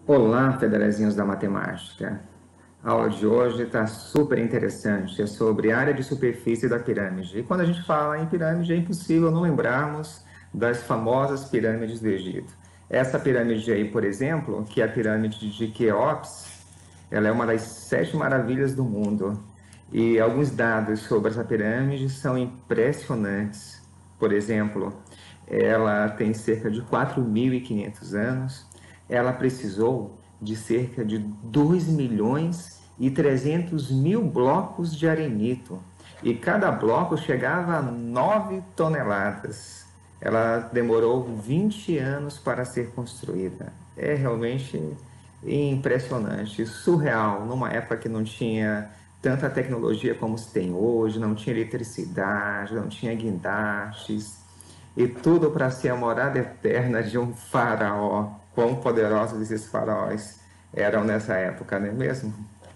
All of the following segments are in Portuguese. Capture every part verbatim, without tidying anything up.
Olá, federaizinhos da matemática. A aula de hoje está super interessante, é sobre área de superfície da pirâmide. E quando a gente fala em pirâmide, é impossível não lembrarmos das famosas pirâmides do Egito. Essa pirâmide aí, por exemplo, que é a pirâmide de Quéops, ela é uma das sete maravilhas do mundo. E alguns dados sobre essa pirâmide são impressionantes. Por exemplo, ela tem cerca de quatro mil e quinhentos anos. Ela precisou de cerca de dois milhões e trezentos mil blocos de arenito. E cada bloco chegava a nove toneladas. Ela demorou vinte anos para ser construída. É realmente impressionante, surreal, numa época que não tinha tanta tecnologia como se tem hoje, não tinha eletricidade, não tinha guindastes, e tudo para ser a morada eterna de um faraó. Quão poderosos esses faraós eram nessa época, não é mesmo?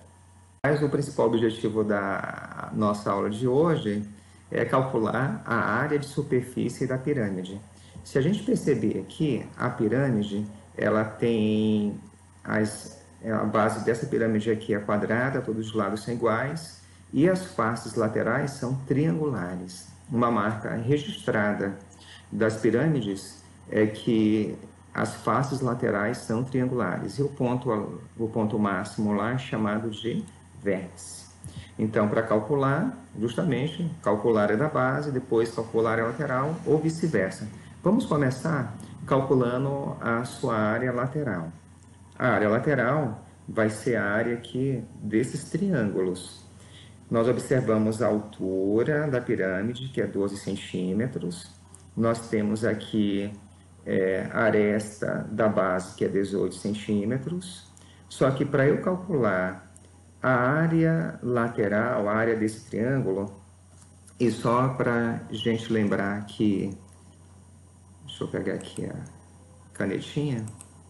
Mas o principal objetivo da nossa aula de hoje é calcular a área de superfície da pirâmide. Se a gente perceber aqui, a pirâmide, ela tem as, a base dessa pirâmide aqui é quadrada, todos os lados são iguais, e as faces laterais são triangulares. Uma marca registrada das pirâmides é que as faces laterais são triangulares e o ponto, o ponto máximo lá é chamado de vértice. Então, para calcular, justamente, calcular é da base, depois calcular é lateral ou vice-versa. Vamos começar calculando a sua área lateral. A área lateral vai ser a área aqui desses triângulos. Nós observamos a altura da pirâmide, que é doze centímetros. Nós temos aqui é, a aresta da base, que é dezoito centímetros. Só que para eu calcular a área lateral, a área desse triângulo, e só para a gente lembrar que... Deixa eu pegar aqui a canetinha.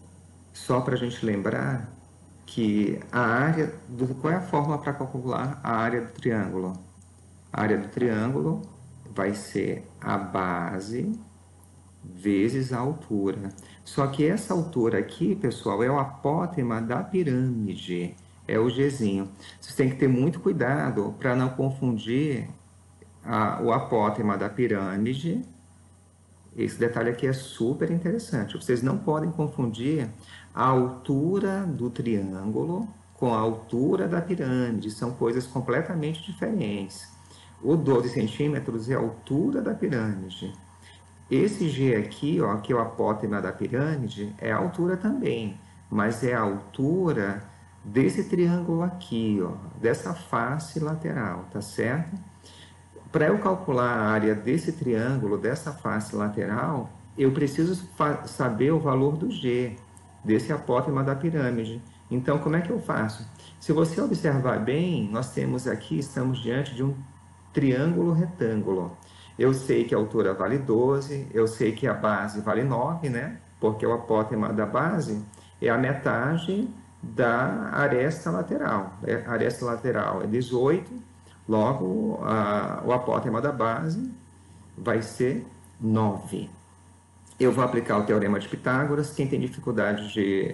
Só para a gente lembrar que a área... Do, qual é a fórmula para calcular a área do triângulo? A área do triângulo vai ser a base vezes a altura. Só que essa altura aqui, pessoal, é o apótema da pirâmide, é o Gzinho. Vocês têm que ter muito cuidado para não confundir a, o apótema da pirâmide. Esse detalhe aqui é super interessante. Vocês não podem confundir a altura do triângulo com a altura da pirâmide. São coisas completamente diferentes. O doze centímetros é a altura da pirâmide. Esse G aqui, ó, que é o apótema da pirâmide, é a altura também, mas é a altura desse triângulo aqui, ó, dessa face lateral, tá certo? Para eu calcular a área desse triângulo, dessa face lateral, eu preciso saber o valor do G, desse apótema da pirâmide. Então, como é que eu faço? Se você observar bem, nós temos aqui, estamos diante de um triângulo retângulo. Eu sei que a altura vale doze, eu sei que a base vale nove, né? Porque o apótema da base é a metade da aresta lateral. A aresta lateral é dezoito, logo a, o apótema da base vai ser nove. Eu vou aplicar o teorema de Pitágoras. Quem tem dificuldade de,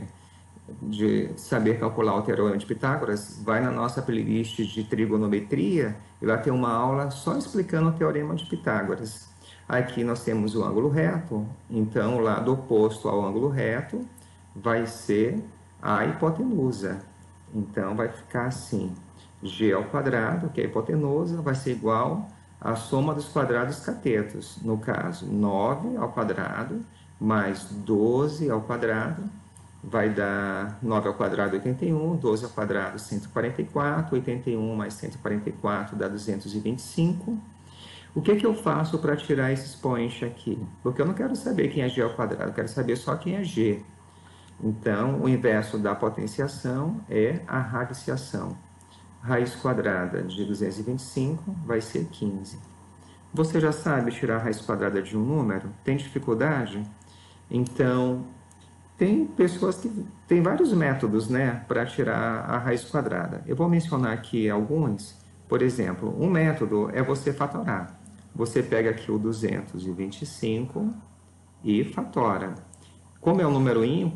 de saber calcular o teorema de Pitágoras, vai na nossa playlist de trigonometria e vai ter uma aula só explicando o teorema de Pitágoras. Aqui nós temos o ângulo reto, então o lado oposto ao ângulo reto vai ser a hipotenusa. Então vai ficar assim, g ao quadrado, que é a hipotenusa, vai ser igual à soma dos quadrados catetos. No caso, nove ao quadrado mais doze ao quadrado vai dar nove ao quadrado, oitenta e um, doze ao quadrado, cento e quarenta e quatro, oitenta e um mais cento e quarenta e quatro dá duzentos e vinte e cinco. O que, que eu faço para tirar esse expoente aqui? Porque eu não quero saber quem é g ao quadrado, eu quero saber só quem é g. Então, o inverso da potenciação é a radiciação. Raiz quadrada de duzentos e vinte e cinco vai ser quinze. Você já sabe tirar a raiz quadrada de um número? Tem dificuldade? Então, tem pessoas que têm vários métodos, né, para tirar a raiz quadrada. Eu vou mencionar aqui alguns. Por exemplo, um método é você fatorar. Você pega aqui o duzentos e vinte e cinco e fatora. Como é um número ímpar,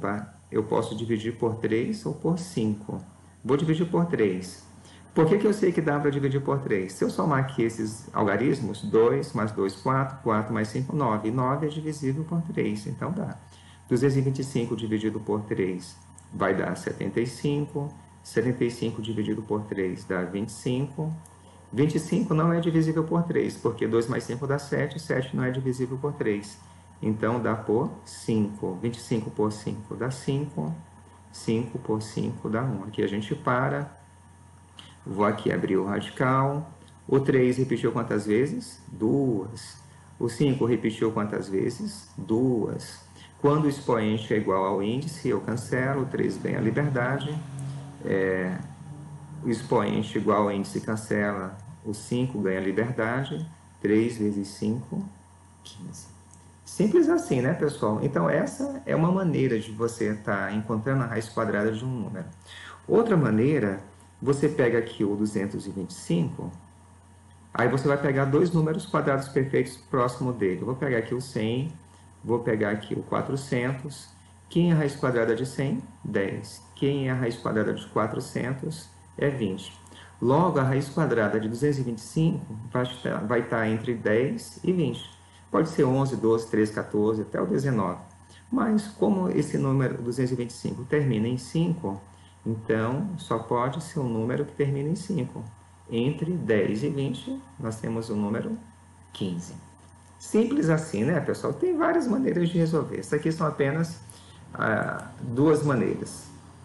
eu posso dividir por três ou por cinco. Vou dividir por três. Por que que eu sei que dá para dividir por três? Se eu somar aqui esses algarismos, dois mais dois, quatro, quatro mais cinco, nove. E nove é divisível por três, então dá. duzentos e vinte e cinco dividido por três vai dar setenta e cinco. setenta e cinco dividido por três dá vinte e cinco. vinte e cinco não é divisível por três, porque dois mais cinco dá sete, sete não é divisível por três. Então, dá por cinco. vinte e cinco por cinco dá cinco. cinco por cinco dá um. Aqui a gente para. Vou aqui abrir o radical. O três repetiu quantas vezes? Duas. O cinco repetiu quantas vezes? Duas. Quando o expoente é igual ao índice, eu cancelo. O três ganha a liberdade. É, o expoente igual ao índice cancela. O cinco ganha a liberdade. três vezes cinco, quinze. Simples assim, né, pessoal? Então, essa é uma maneira de você estar encontrando a raiz quadrada de um número. Outra maneira, você pega aqui o duzentos e vinte e cinco, aí você vai pegar dois números quadrados perfeitos próximo dele. Eu vou pegar aqui o cem, vou pegar aqui o quatrocentos. Quem é a raiz quadrada de cem? dez. Quem é a raiz quadrada de quatrocentos? É vinte. Logo, a raiz quadrada de duzentos e vinte e cinco vai estar, vai estar entre dez e vinte. Pode ser onze, doze, treze, quatorze, até o dezenove. Mas, como esse número duzentos e vinte e cinco termina em cinco, então só pode ser um número que termina em cinco. Entre dez e vinte, nós temos o número quinze. Simples assim, né, pessoal? Tem várias maneiras de resolver. Essas aqui são apenas ah, duas maneiras.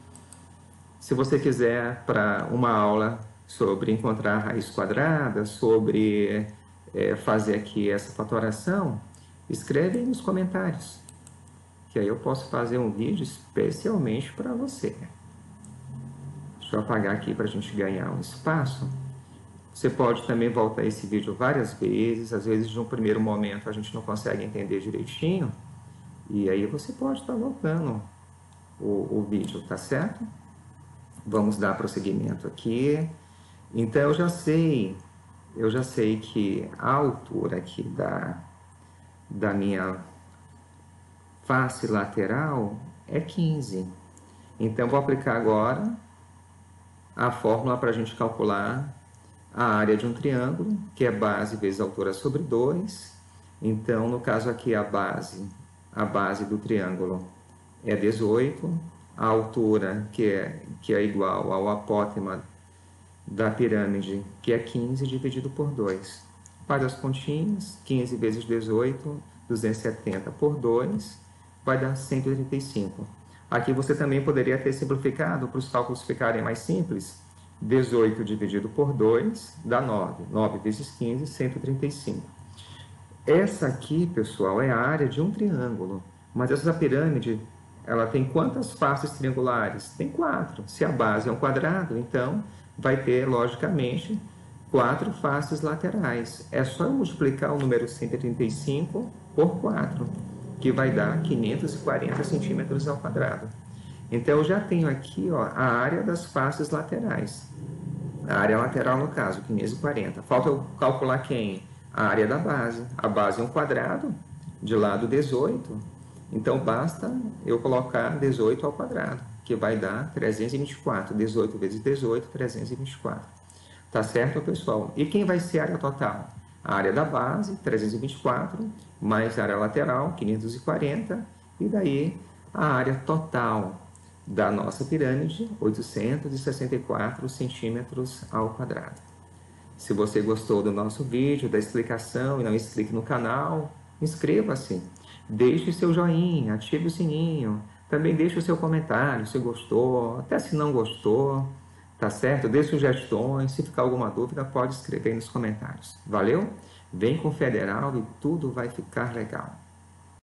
Se você quiser, para uma aula sobre encontrar a raiz quadrada, sobre é, fazer aqui essa fatoração, escreve aí nos comentários, que aí eu posso fazer um vídeo especialmente para você. Deixa eu apagar aqui para a gente ganhar um espaço. Você pode também voltar esse vídeo várias vezes, às vezes de um primeiro momento a gente não consegue entender direitinho, e aí você pode estar voltando o, o vídeo, tá certo? Vamos dar prosseguimento aqui. Então, eu já sei, eu já sei que a altura aqui da, da minha face lateral é quinze. Então, vou aplicar agora a fórmula para a gente calcular a área de um triângulo, que é base vezes altura sobre dois. Então, no caso aqui, a base, a base do triângulo é dezoito. A altura, que é, que é igual ao apótema da pirâmide, que é quinze, dividido por dois. Faz as continhas, quinze vezes dezoito, duzentos e setenta por dois, vai dar cento e trinta e cinco. Aqui você também poderia ter simplificado, para os cálculos ficarem mais simples, dezoito dividido por dois dá nove. nove vezes quinze, cento e trinta e cinco. Essa aqui, pessoal, é a área de um triângulo. Mas essa pirâmide, ela tem quantas faces triangulares? Tem quatro. Se a base é um quadrado, então vai ter, logicamente, quatro faces laterais. É só eu multiplicar o número cento e trinta e cinco por quatro, que vai dar quinhentos e quarenta centímetros ao quadrado. Então, eu já tenho aqui, ó, a área das faces laterais. A área lateral, no caso, quinhentos e quarenta. Falta eu calcular quem? A área da base. A base é um quadrado, de lado dezoito. Então, basta eu colocar dezoito ao quadrado, que vai dar trezentos e vinte e quatro. dezoito vezes dezoito, trezentos e vinte e quatro. Tá certo, pessoal? E quem vai ser a área total? A área da base, trezentos e vinte e quatro, mais a área lateral, quinhentos e quarenta, e daí a área total da nossa pirâmide, oitocentos e sessenta e quatro centímetros ao quadrado. Se você gostou do nosso vídeo, da explicação e não é inscrito no canal, inscreva-se. Deixe seu joinha, ative o sininho. Também deixe o seu comentário, se gostou, até se não gostou, tá certo? Dê sugestões, se ficar alguma dúvida, pode escrever aí nos comentários. Valeu? Vem com o Federal e tudo vai ficar legal.